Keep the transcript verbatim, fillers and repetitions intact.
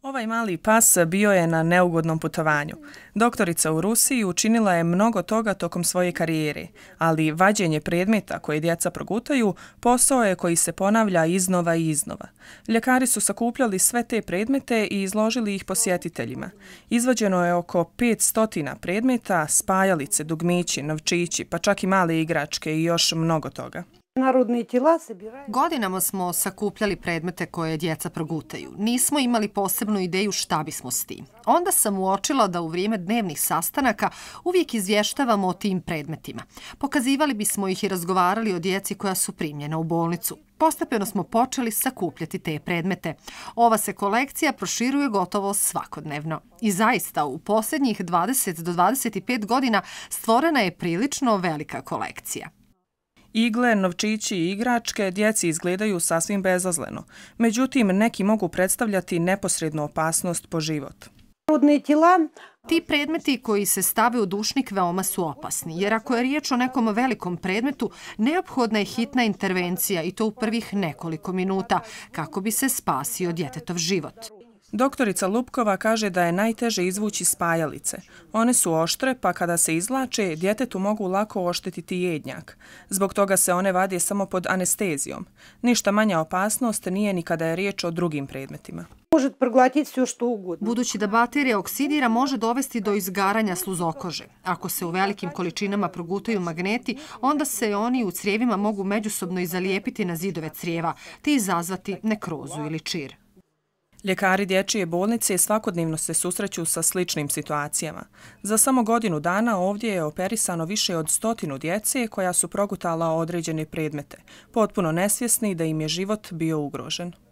Ovaj mali pas bio je na neugodnom putovanju. Doktorica u Rusiji učinila je mnogo toga tokom svoje karijere, ali vađenje predmeta koje djeca progutaju posao je koji se ponavlja iznova i iznova. Ljekari su sakupljali sve te predmete i izložili ih posjetiteljima. Izvađeno je oko petsto predmeta, spajalice, dugmići, novčići, pa čak i male igračke i još mnogo toga. Godinama smo sakupljali predmete koje djeca progutaju. Nismo imali posebnu ideju šta bismo s tim. Onda sam uočila da u vrijeme dnevnih sastanaka uvijek izvještavamo o tim predmetima. Pokazivali bismo ih i razgovarali o djeci koja su primljena u bolnicu. Postepeno smo počeli sakupljati te predmete. Ova se kolekcija proširuje gotovo svakodnevno. I zaista, u posljednjih dvadeset do dvadeset pet godina stvorena je prilično velika kolekcija. Igle, novčići i igračke djeci izgledaju sasvim bezazleno. Međutim, neki mogu predstavljati neposrednu opasnost po život. Ti predmeti koji se stave u dušnik veoma su opasni, jer ako je riječ o nekom velikom predmetu, neophodna je hitna intervencija i to u prvih nekoliko minuta, kako bi se spasio djetetov život. Doktorica Lupkova kaže da je najteže izvući spajalice. One su oštre, pa kada se izvlače, djetetu mogu lako oštetiti jednjak. Zbog toga se one vade samo pod anestezijom. Ništa manja opasnost nije ni kada je riječ o drugim predmetima. Budući da baterija oksidira, može dovesti do izgaranja sluzokože. Ako se u velikim količinama progutaju magneti, onda se oni u crijevima mogu međusobno i zalijepiti na zidove crijeva, te izazvati nekrozu ili čir. Ljekari dječje bolnice svakodnevno se susreću sa sličnim situacijama. Za samo godinu dana ovdje je operisano više od stotinu djece koja su progutala određene predmete, potpuno nesvjesni da im je život bio ugrožen.